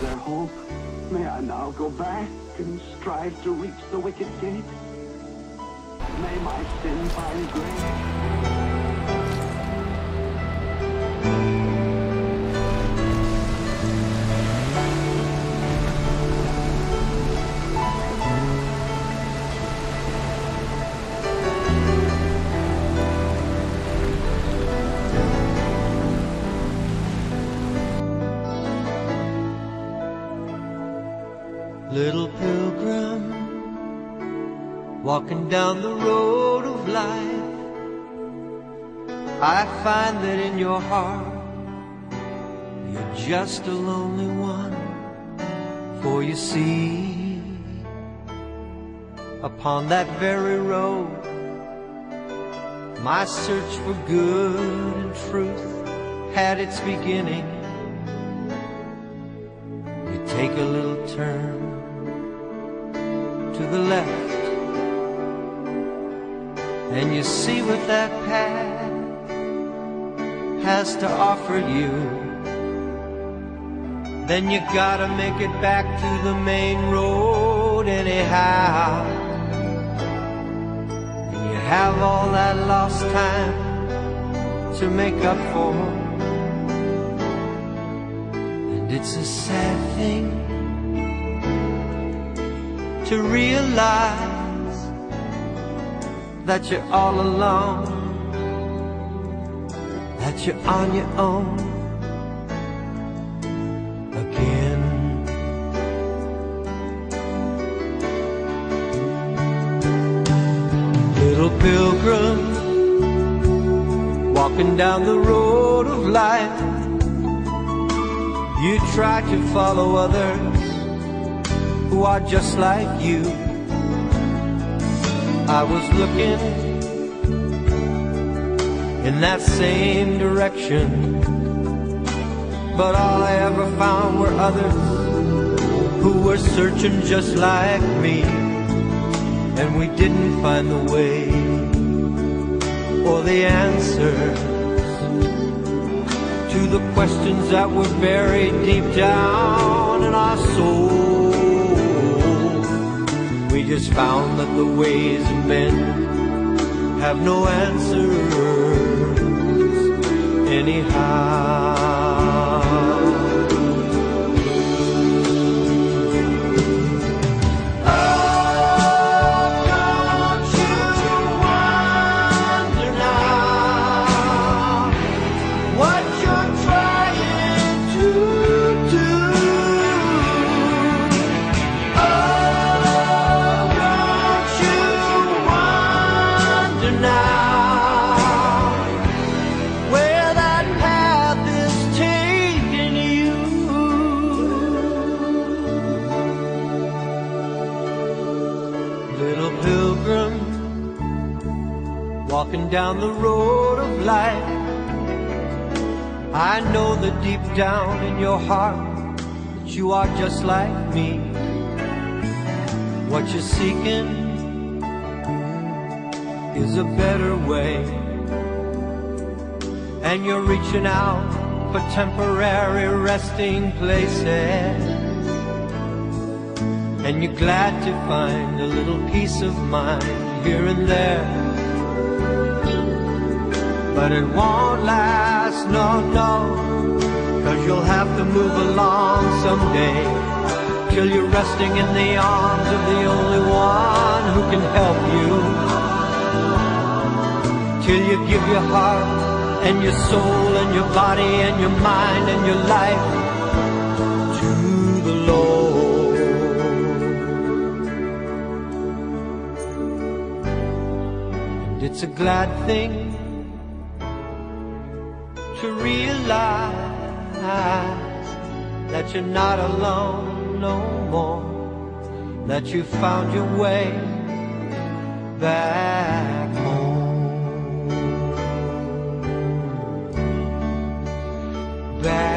there hope? May I now go back and strive to reach the wicket gate? May my sin find grace? Little pilgrim, walking down the road of life, I find that in your heart you're just a lonely one. For you see, upon that very road, my search for good and truth had its beginning. You take a little turn to the left, and you see what that path has to offer you. Then you gotta make it back to the main road anyhow, and you have all that lost time to make up for. And it's a sad thing to realize that you're all alone, that you're on your own again. Little pilgrim, walking down the road of life, you try to follow others who are just like you. I was looking in that same direction, but all I ever found were others who were searching just like me. And we didn't find the way or the answers to the questions that were buried deep down in our soul. We just found that the ways of men have no answers anyhow. Walking down the road of life, I know that deep down in your heart that you are just like me. What you're seeking is a better way, and you're reaching out for temporary resting places, and you're glad to find a little peace of mind here and there. But it won't last, no, no, 'cause you'll have to move along someday, till you're resting in the arms of the only one who can help you, till you give your heart and your soul and your body and your mind and your life to the Lord. And it's a glad thing to realize that you're not alone no more, that you found your way back home, back